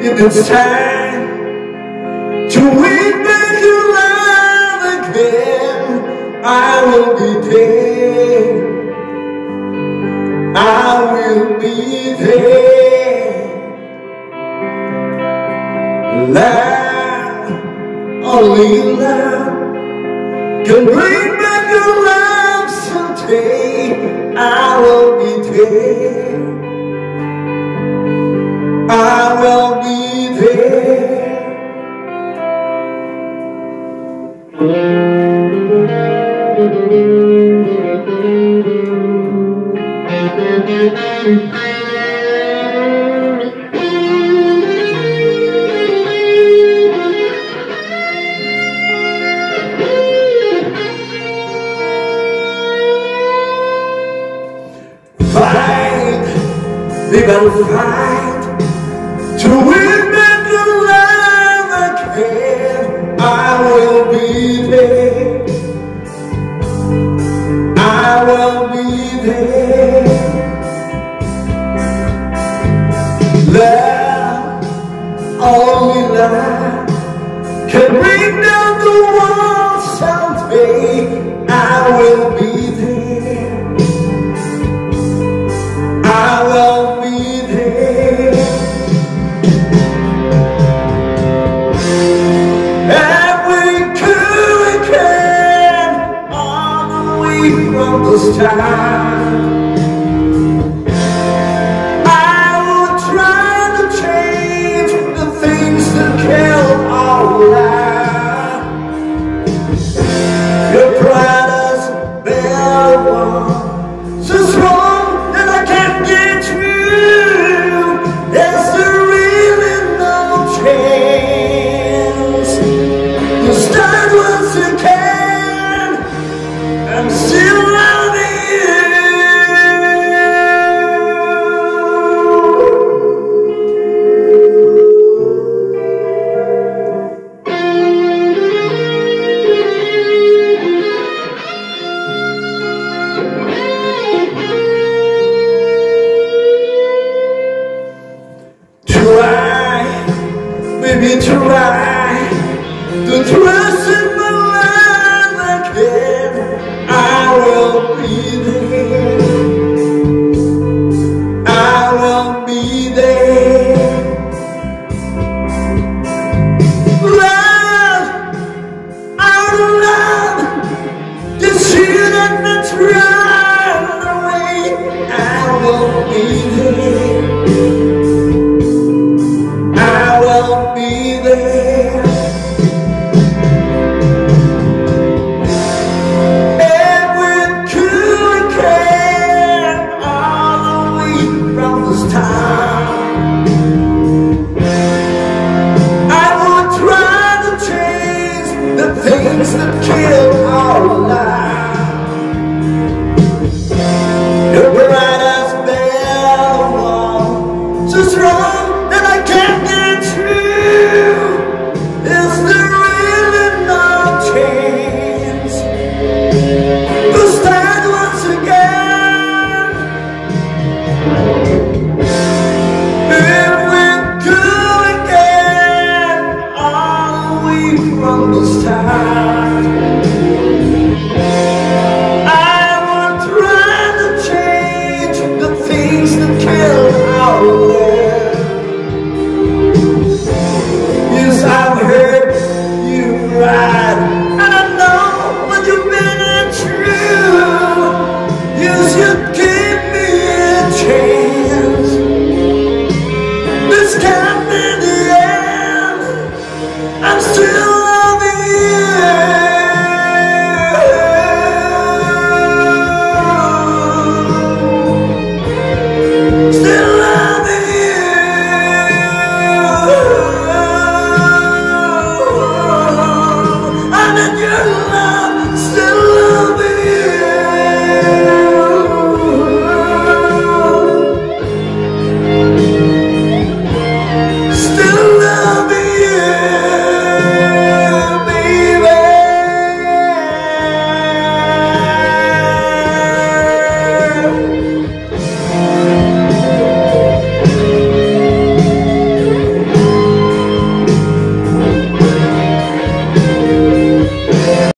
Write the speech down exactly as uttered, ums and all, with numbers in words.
If it's time to win back your love again, I will be there. I will be there. Love, only love can bring back your love someday. I will be there. I will be there. Fight, live and fight to win back your love again. I will be there. I will be there. Love, only love can bring down the world someday. I will be there. I will be there. And we could can all the way from the start. I will try to change the things that kill our life. Your brightest bell one.